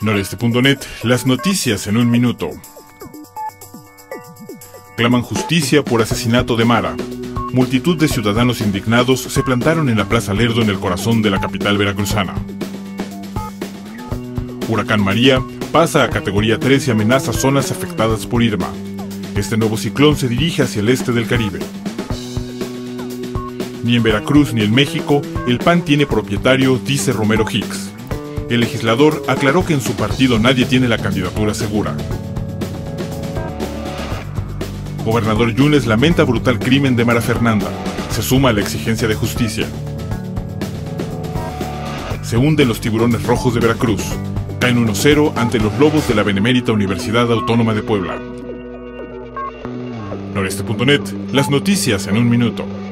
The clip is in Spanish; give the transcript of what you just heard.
Noreste.net, las noticias en un minuto. Claman justicia por asesinato de Mara. Multitud de ciudadanos indignados se plantaron en la Plaza Lerdo en el corazón de la capital veracruzana. Huracán María pasa a categoría 3 y amenaza zonas afectadas por Irma. Este nuevo ciclón se dirige hacia el este del Caribe. Ni en Veracruz ni en México, el PAN tiene propietario, dice Romero Hicks. El legislador aclaró que en su partido nadie tiene la candidatura segura. Gobernador Yunes lamenta brutal crimen de Mara Fernanda. Se suma a la exigencia de justicia. Se hunden los tiburones rojos de Veracruz. Caen 1-0 ante los lobos de la Benemérita Universidad Autónoma de Puebla. Noreste.net, las noticias en un minuto.